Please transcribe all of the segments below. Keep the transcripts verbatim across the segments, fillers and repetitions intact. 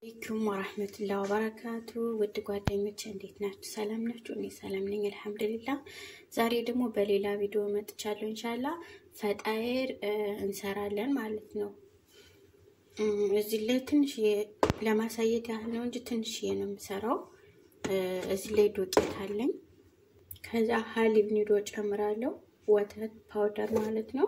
አለይኩም ወራህመቱላሂ ወበረካቱ ውድ ጓደኞቼ እንዴት ናችሁ? ሰላም ናችሁ? እኔ ሰላም ነኝ አልሐምዱሊላህ። ዛሬ ደግሞ በሌላ ቪዲዮ መጥቻለሁ። ኢንሻአላህ ፈጣይር እንሰራለን ማለት ነው። እዚህ ላይ ትንሽ ለማሳየት ያህል ነው እንጂ ትንሽ ነው የምሰራው። እዚህ ላይ ዱቄት አለኝ። ከዛ ሀሊብ ኒዶ ጨምራለሁ፣ ወተት ፓውደር ማለት ነው።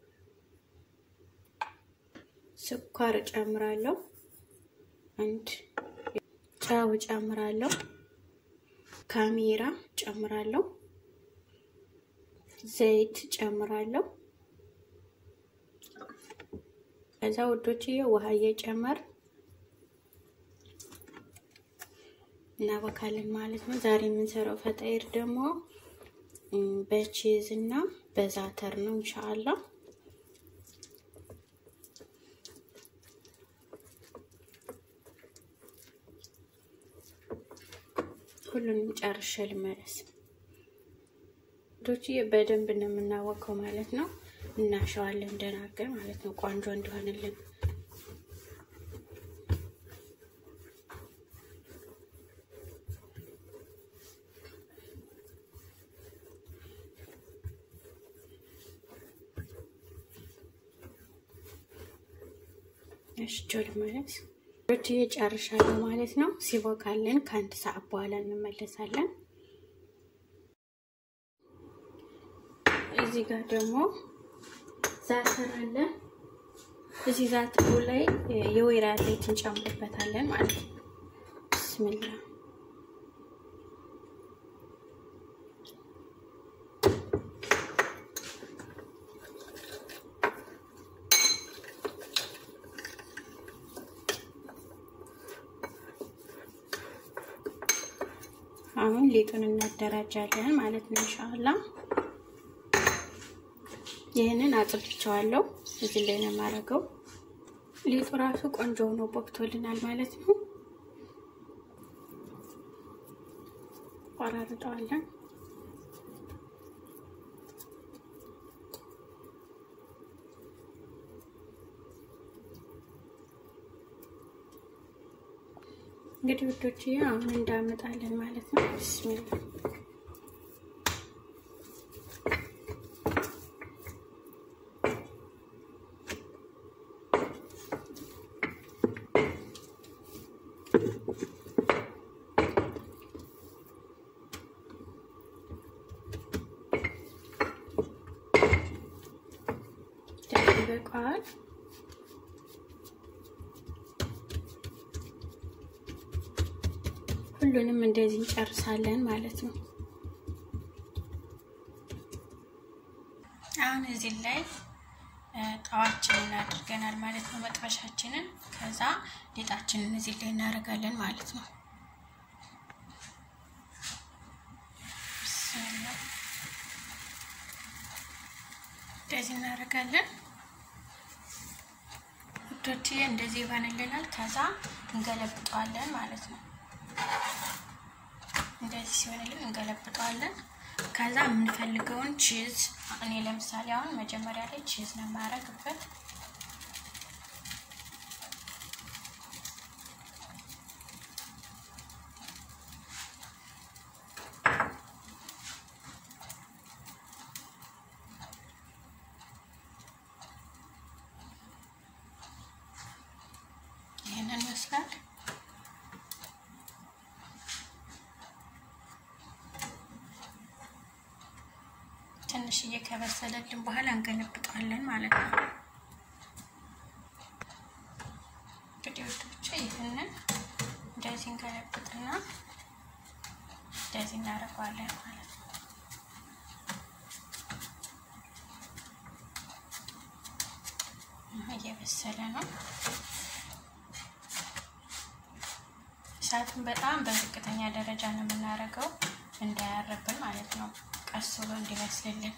ስኳር ጨምራለሁ፣ አንድ ጫው ጨምራለሁ፣ ካሜራ ጨምራለሁ፣ ዘይት ጨምራለሁ። ከዛ ወዶችዬ ውሃ እየጨመር እናበካለን ማለት ነው። ዛሬ የምንሰራው ፈጣይር ደግሞ በቺዝ እና በዛተር ነው ኢንሻአላህ። ሁሉንም ጨርሼ ልመለስ። ዶቺ በደንብ ነው የምናወቀው ማለት ነው። እናሻዋለን እንደናገር ማለት ነው፣ ቆንጆ እንዲሆንልን። እሺ ጆል ማለት ዶቺ ጨርሻለሁ ማለት ነው። ሲቦካለን ከአንድ ሰዓት በኋላ እንመለሳለን። እዚህ ጋር ደግሞ ዛተር አለ። እዚህ ዛተሩ ላይ የወይራ ዘይት እንጨምርበታለን ማለት ነው። ቢስሚላህ አሁን ሊጡን እናደራጃለን ማለት ነው ኢንሻአላህ። ይሄንን አጥብቻለሁ፣ እዚህ ላይ ነው ማረገው። ሊጡ ራሱ ቆንጆ ነው ቦክቶልናል ማለት ነው። ቆራርጠዋለን። እንግዲህ ወዶች አሁን እንዳመጣለን ማለት ነው። ቢስሚላህ በቃል ሁሉንም እንደዚህ እንጨርሳለን ማለት ነው። አሁን እዚህ ላይ ጣዋችንን አድርገናል ማለት ነው፣ መጥበሻችንን። ከዛ ሊጣችንን እዚህ ላይ እናደርጋለን ማለት ነው። እንደዚህ እናደርጋለን ወዶቼ፣ እንደዚህ ባነለናል። ከዛ እንገለብጠዋለን ማለት ነው። እንደዚህ ሲሆንልን እንገለብጠዋለን። ከዛ የምንፈልገውን ቺዝ፣ እኔ ለምሳሌ አሁን መጀመሪያ ላይ ቺዝ ነው ማረግበት። ይሄንን መስላል። ትንሽ እየከበሰለልን በኋላ እንገለብጠዋለን ማለት ነው። እንግዲህ ወዶቼ ይሄንን እንደዚህ እንገለብጥና እንደዚህ እናደርጋለን ማለት ነው። እየበሰለ ነው። እሳቱን በጣም በዝቅተኛ ደረጃ ነው የምናደርገው እንዳያረብን ማለት ነው፣ ቀስ ብሎ እንዲበስልልን።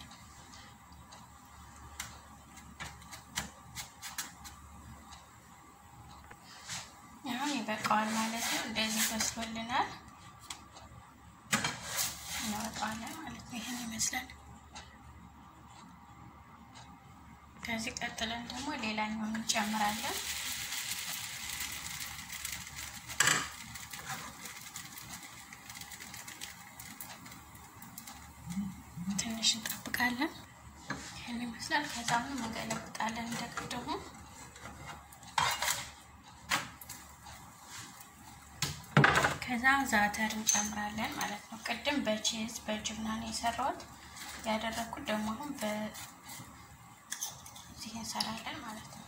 አሁን ይበቃዋል ማለት ነው። እንደዚህ በስሎልናል፣ እናወጣዋለን ማለት ነው። ይሄን ይመስላል። ከዚህ ቀጥለን ደግሞ ሌላኛውን እንጨምራለን። ትንሽ እንጠብቃለን ይሄን ይመስላል ከዛ አሁን እንገለብጣለን እንደቀደሙ ከዛ ዛተር እንጨምራለን ማለት ነው ቀደም በቺዝ በጅብና ነው የሰራሁት ያደረኩት ደግሞ አሁን በዚህ እንሰራለን ማለት ነው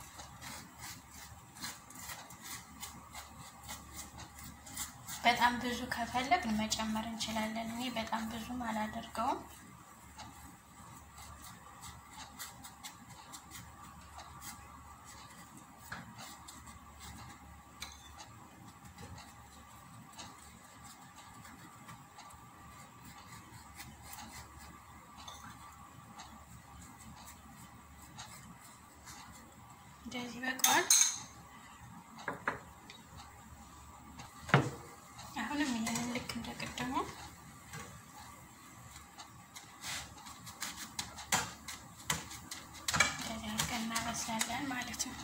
በጣም ብዙ ከፈለግን መጨመር እንችላለን እኔ በጣም ብዙ አላደርገውም እንደዚህ በቃል አሁንም ይሄንን ልክ እንደቀደሙ እንደዚህ እናበስላለን ማለት ነው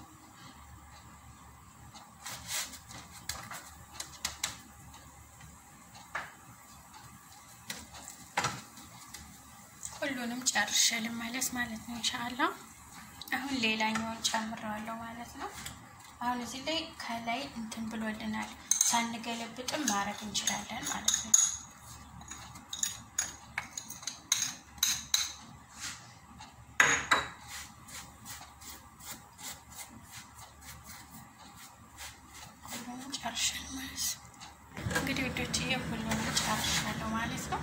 ሁሉንም ጨርሼ ልመለስ ማለት ነው ኢንሻአላህ አሁን ሌላኛውን ጨምራለሁ ማለት ነው አሁን እዚህ ላይ ከላይ እንትን ብሎልናል ሳንገለብጥም ማረግ እንችላለን ማለት ነው ሁሉንም ጨርሻለሁ ማለት እንግዲህ ውዶችዬ ሁሉንም ጨርሻለሁ ማለት ነው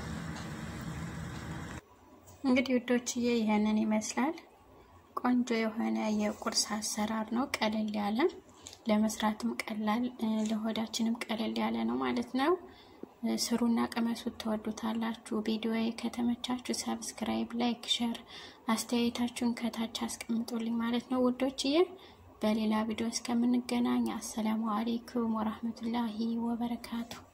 እንግዲህ ውዶችዬ ይሄንን ይመስላል ቆንጆ የሆነ የቁርስ አሰራር ነው ቀለል ያለ ለመስራትም ቀላል ለሆዳችንም ቀለል ያለ ነው ማለት ነው ስሩና ቀመሱት ተወዱታላችሁ ቪዲዮዬ ከተመቻችሁ ሰብስክራይብ ላይክ ሼር አስተያየታችሁን ከታች አስቀምጡልኝ ማለት ነው ውዶችዬ በሌላ ቪዲዮ እስከምንገናኝ አሰላሙ አለይኩም ወራህመቱላሂ ወበረካቱ